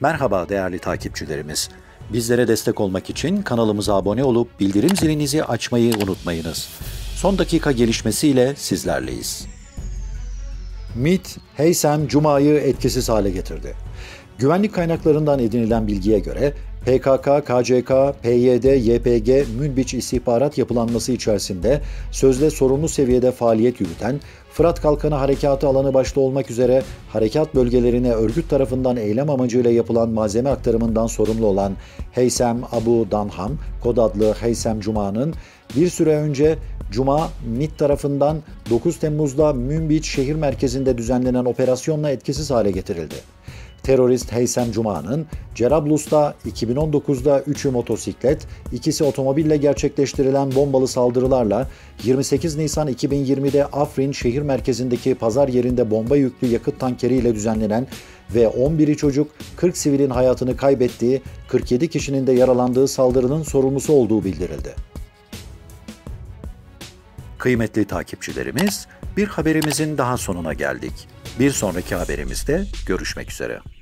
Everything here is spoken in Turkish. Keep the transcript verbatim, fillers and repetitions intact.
Merhaba değerli takipçilerimiz. Bizlere destek olmak için kanalımıza abone olup bildirim zilinizi açmayı unutmayınız. Son dakika gelişmesiyle sizlerleyiz. MİT, Heysem Cuma'yı etkisiz hale getirdi. Güvenlik kaynaklarından edinilen bilgiye göre P K K, K C K, P Y D, Y P G, Münbiç istihbarat yapılanması içerisinde sözde sorumlu seviyede faaliyet yürüten, Fırat Kalkanı Harekatı alanı başta olmak üzere harekat bölgelerine örgüt tarafından eylem amacıyla yapılan malzeme aktarımından sorumlu olan Heysem Abu Danham, kod adlı Heysem Cuma'nın bir süre önce Cuma, MİT tarafından dokuz Temmuz'da Münbiç şehir merkezinde düzenlenen operasyonla etkisiz hale getirildi. Terörist Heysem Cuma'nın Cerablus'ta iki bin on dokuzda üçü motosiklet, ikisi otomobille gerçekleştirilen bombalı saldırılarla yirmi sekiz Nisan iki bin yirmide Afrin şehir merkezindeki pazar yerinde bomba yüklü yakıt tankeriyle düzenlenen ve on biri çocuk, kırk sivilin hayatını kaybettiği, kırk yedi kişinin de yaralandığı saldırının sorumlusu olduğu bildirildi. Kıymetli takipçilerimiz, bir haberimizin daha sonuna geldik. Bir sonraki haberimizde görüşmek üzere.